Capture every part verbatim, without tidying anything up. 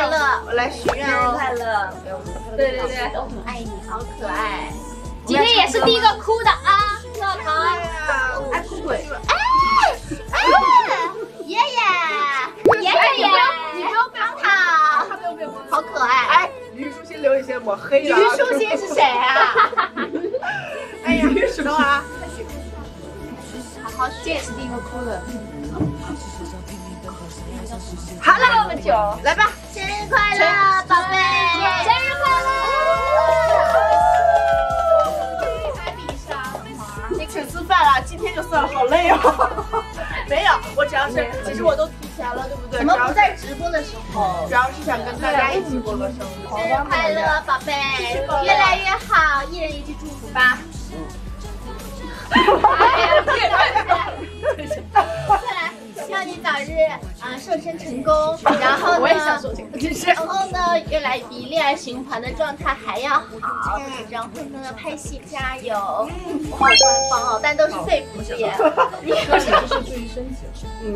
乐！我来许愿哦。 生日快乐！ 对对对，都很爱你，好可爱。 今天也是第一个哭的啊，乐桃。 爱哭鬼。 哎哎，爷爷，爷爷爷，你不用帮他， 他没有被我， 好可爱。 哎，虞书欣留一些抹黑了。 虞书欣是谁啊？ 哎呀，等会儿啊。 好好，这也是第一个哭的。 好了，那么久，来吧， 生日快乐，宝贝！生日快乐！ 你吃吃饭了，今天就算了，好累哦。没有，我主要是，其实我都提前了，对不对？ 怎么不在直播的时候？ 主要是想跟大家一起过个生日。 生日快乐，宝贝！越来越好，一人一句祝福吧。哎呀，这也太再来，希望你早日啊瘦身成功，然后呢， 我也想瘦身，就是然后呢，越来比恋爱循环的状态还要好，然后呢，拍戏加油，好官方哦，但都是肺腑之言。你说什么？ 就是注意身体， 嗯，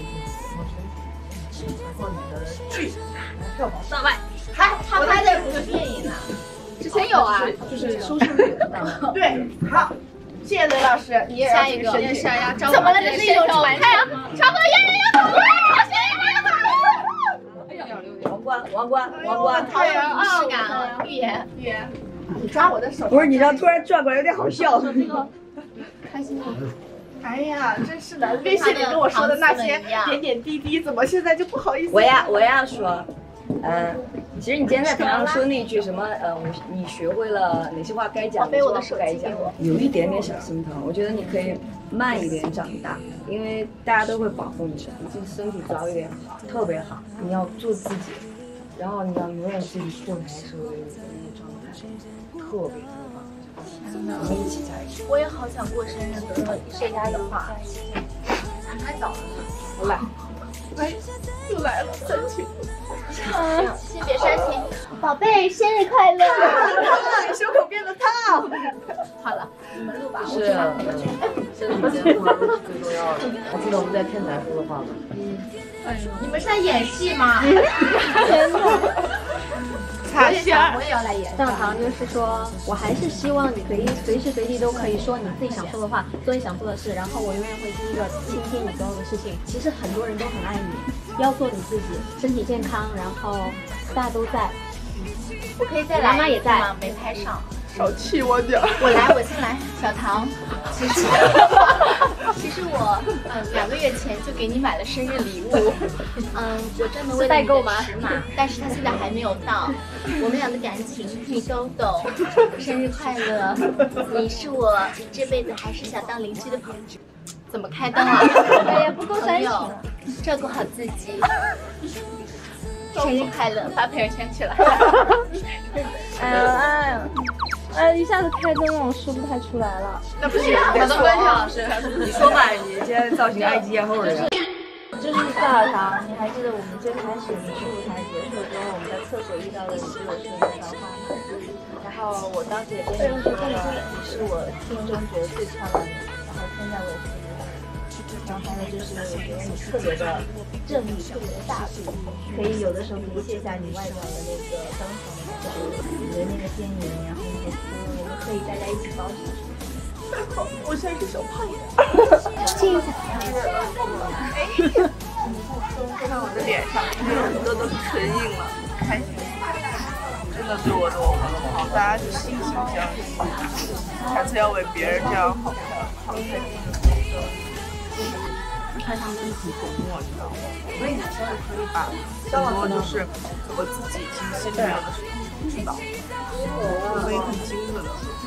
然后你的剧票房上外，还他拍的不是电影呢，之前有啊， 就是收视率大。 对，好。谢谢雷老师，你也下一个也是要招怎么了？这是一种传承。超哥越来越好了，超学越来越好了。 哎呀， 王冠，王冠，王冠， 好有仪式感啊！预言， 预言，你抓我的手。 不是，你知道突然转过来有点好笑。 开心吗？ 哎呀，真是的，微信里跟我说的那些点点滴滴，怎么现在就不好意思？ 我要我要说，嗯。其实你今天在台上说那句什么，呃，我你学会了哪些话该讲，哪些话不该讲，有一点点小心疼。我觉得你可以慢一点长大，因为大家都会保护你的，你自己身体早一点好，特别好。你要做自己，然后你要永远自己过来时候的那个状态，特别特别棒。我们一起在一起。 我也好想过生日，得到谁家的话，太早了。 我来，哎，又来了，三群。 先别煽情，宝贝，生日快乐！ 胸口变得烫。 好了，你们录吧， 是啊，身体健康是最重要的。还记得我们在天台说的话吗？ 嗯，你们是在演戏吗？ 天哪！ 擦线， 我也要来演。 大堂就是说，我还是希望你可以随时随地都可以说你自己想说的话，做你想做的事，然后我永远会第一个倾听你所有的事情。其实很多人都很爱你，要做你自己，身体健康，然后大家都在。 我可以再来， 妈妈也在吗？没拍上。 少气我点。 我来，我先来。小唐，其实其实我嗯两个月前就给你买了生日礼物，嗯，我专门为了你的尺码，但是他现在还没有到。我们俩的感情你都懂。生日快乐！你是我这辈子还是想当邻居的朋友。怎么开灯啊？ 哎呀，不够煽情， 照顾好自己。生日快乐！发朋友圈去了。 哎呀哎呀，哎，一下子开灯让我说不太出来了。 那不行， 把灯关上，老师。 你说吧，你现在造型爱接后的。 就是大耳堂，你还记得我们最开始你去舞台结束之后，我们在厕所遇到了你对我说的那段话吗？然后我当时也跟你说了，你是我心中觉得最漂亮的人，然后现在我也是。然后还有就是，我觉得你特别的正义，特别的大度，可以有的时候可以卸下你外表的那个刚强的那个，你的那个坚毅，然后那个我们可以大家一起高兴。 好，我现在是小胖子。 亲一下。 哎，看我的脸上，很多都是唇印了，开心。真的对我对我很好，大家就惺惺相惜。下次要为别人这样好看，好开心。看上去很琢磨，你知道吗？所以男生也可以把很多就是我自己其实心里面的事情知道，可以很精准的说。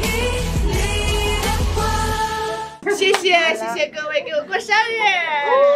谢谢谢谢各位给我过生日。